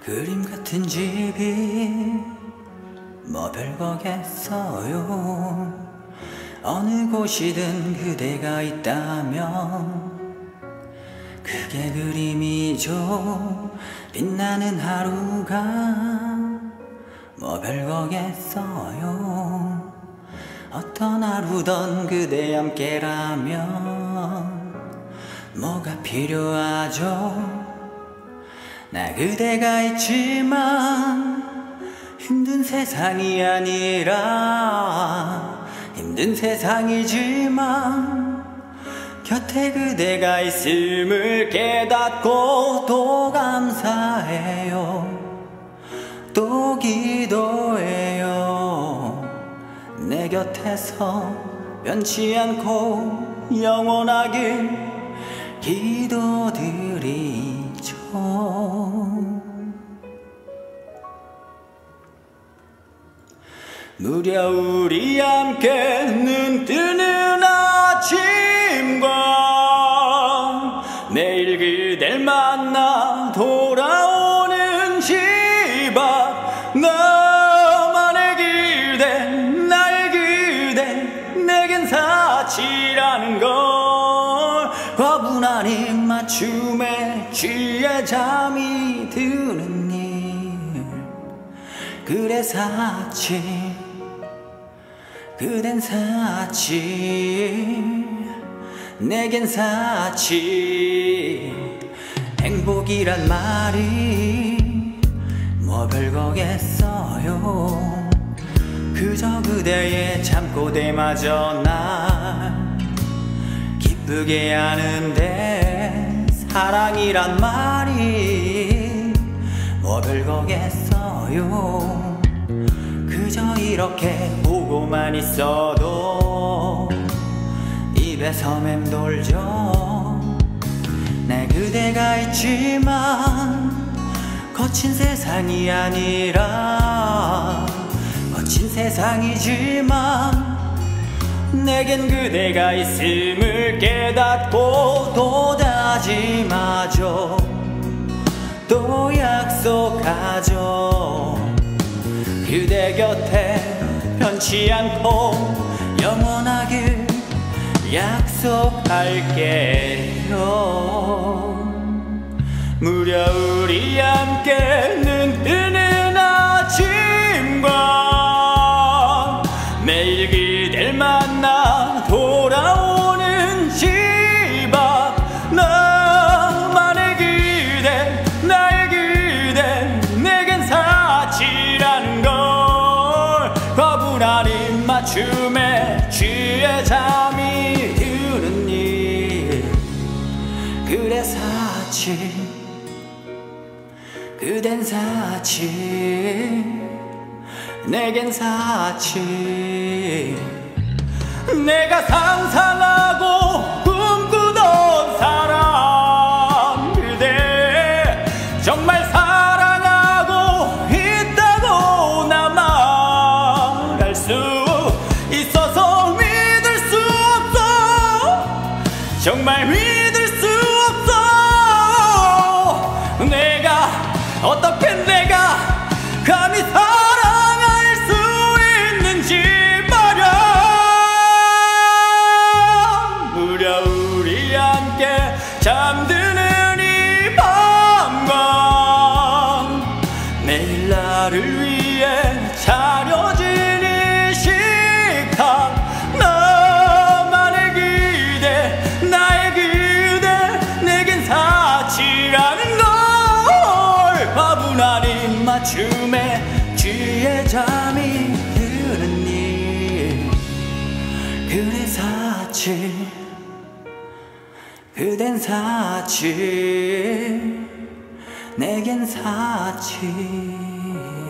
그림 같은 집이 뭐 별거겠어요. 어느 곳이든 그대가 있다면 그게 그림이죠. 빛나는 하루가 뭐 별거겠어요. 어떤 하루던 그대 함께라면 뭐가 필요하죠. 나 그대가 있지만 힘든 세상이 아니라 힘든 세상이지만 곁에 그대가 있음을 깨닫고 또 감사해요. 또 기도해요. 내 곁에서 변치 않고 영원하길 기도드리죠. 무려 우리 함께 눈 뜨는 아침과 매일 그댈 만나 돌아오는 집 앞 너만의 그대 나의 그대 내겐 사치라는 걸 과분한 입맞춤에 취해 잠이 드는 일 그래 사치 그댄 사치 내겐 사치 행복이란 말이 뭐 별거겠어요. 그저 그대의 잠꼬대마저 날 기쁘게 하는데 사랑이란 말이 뭐 별거겠어요. 그저 이렇게 보고만 있어도 입에서 맴돌죠. 내 그대가 있지만 거친 세상이 아니라 거친 세상이지만 내겐 그대가 있음을 깨닫고 또 다짐하죠. 또 약속하죠. 그대 곁에 변치 않고 영원하길 약속할게요. 무려 우리 함께 눈 뜨는 아침과 매일 그댈 만나 돌아오는 집 앞 너만의 그대 나의 그대 내겐 사치라는 걸 과분한 입맞춤에 취해 잠이 드는 일 그래 사치 그댄 사치 내겐 사치 내가 상상하고 꿈꾸던 사람 그대 정말 사랑하고 있다고 나 말할 수 있어서 믿을 수 없어 정말 믿을 수 없어 내가 어떻게 내가 감히 사랑할 수 있는지 말야. 무려 우리 함께 잠드는 이 밤과 내일 나를 위해 차려진 이 식탁 너만의 그대 나의 그대 내겐 사치라는 걸 과분한 입맞춤에 취해 잠이 드는 일 그래 사치 그댄 사치 내겐 사치